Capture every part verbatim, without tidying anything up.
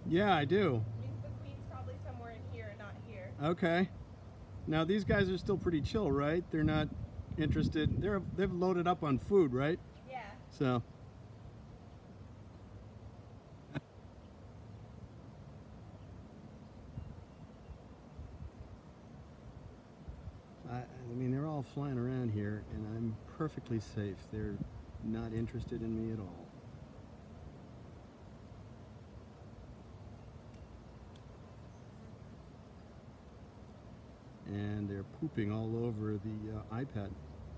Yeah, I do. Means the queen's probably somewhere in here and not here. Okay. Now these guys are still pretty chill, right? They're not interested. They're they've loaded up on food, right? Yeah. So. I, I mean, they're all flying around here, and I'm perfectly safe. They're not interested in me at all. And they're pooping all over the uh, iPad.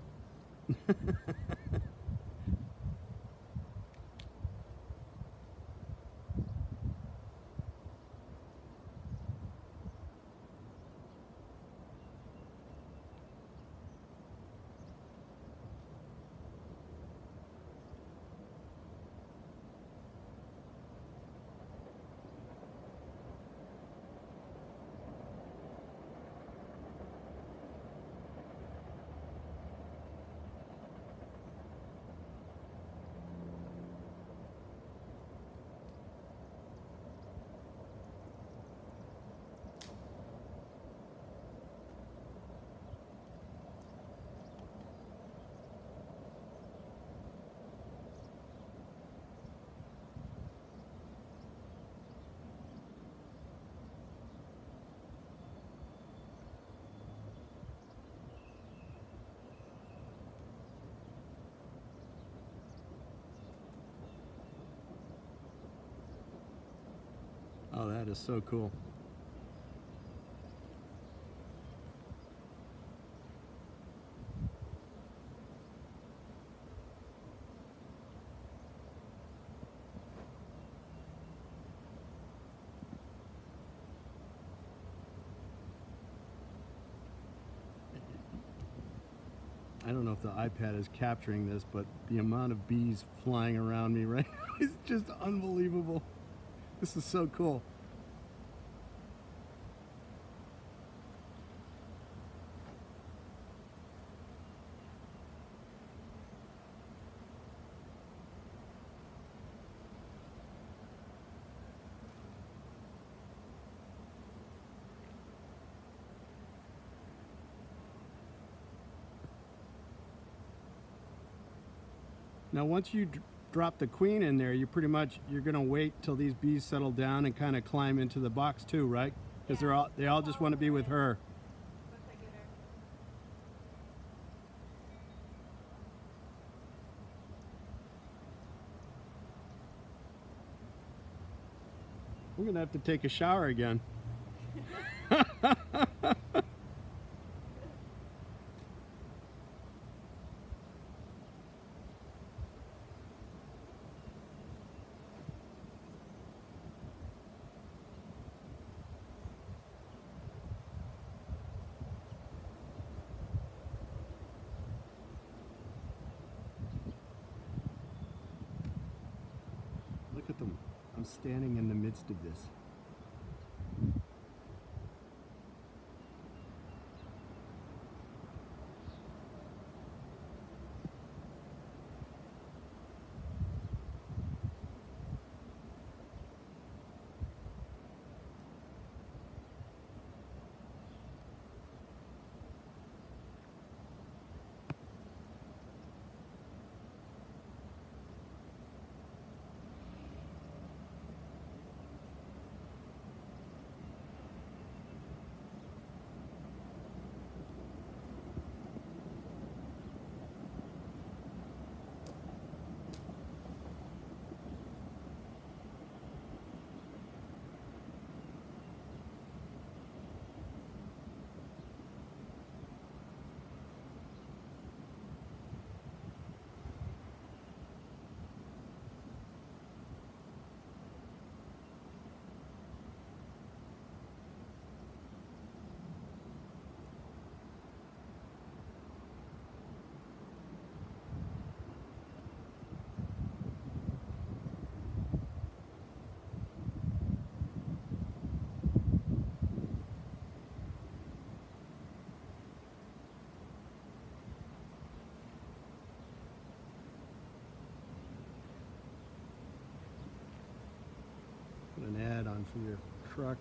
Oh, that is so cool. I don't know if the iPad is capturing this, but the amount of bees flying around me right now is just unbelievable. This is so cool. Now once you drop the queen in there, you pretty much, you're gonna wait till these bees settle down and kind of climb into the box too, right? Because yeah, they're all, they all just want to be with her. We're gonna have to take a shower again. Look at them. I'm standing in the midst of this. Put an ad on for your truck.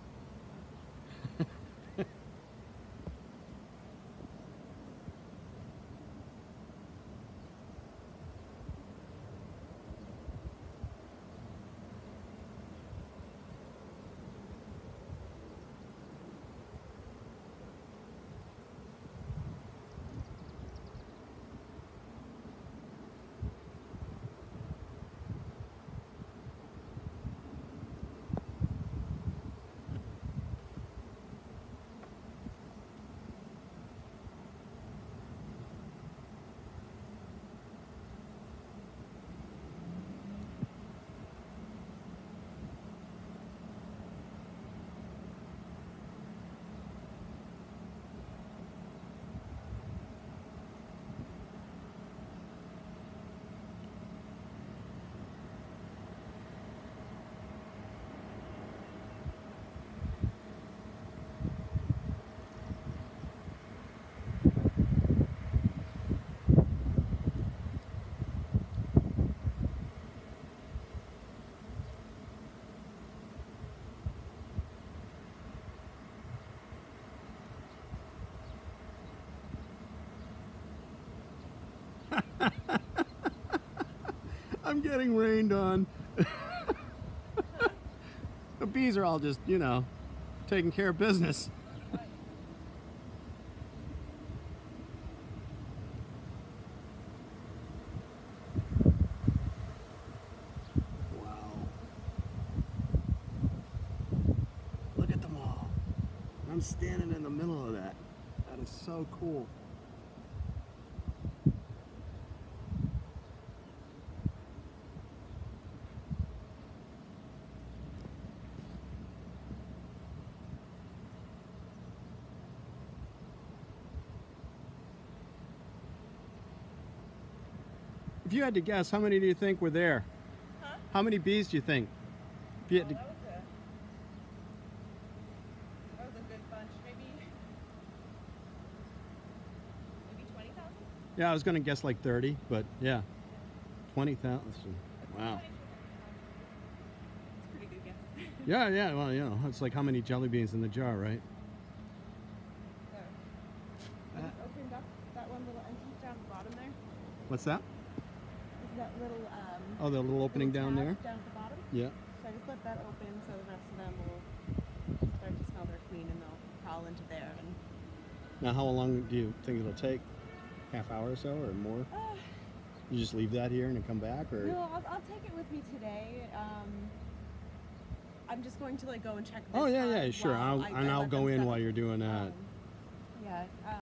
I'm getting rained on. The bees are all just, you know, taking care of business. Wow. Look at them all. I'm standing in the middle of that. That is so cool. If you had to guess, how many do you think were there? Huh? How many bees do you think? If you had Oh, to... that was a that was a good bunch. Maybe maybe twenty thousand. Yeah, I was going to guess like thirty, but yeah, twenty thousand. Wow. It's a pretty good guess. Yeah, yeah. Well, you know, it's like how many jelly beans in the jar, right? So, I just opened up that one little entrance down the bottom there. What's that? That little um. Oh, the little opening little down tab there? Down at the bottom. Yeah. So I just let that open so the rest of them will start to smell their queen and they'll crawl into there. And Now, how long do you think it'll take? Half hour or so, or more? uh, You just leave that here and then come back, or? no, I'll, I'll take it with me today. Um, I'm just going to like go and check. This Oh yeah, hive yeah, sure. while I'll, I, and I I'll let go them in settle. while you're doing that. Um, yeah. Uh,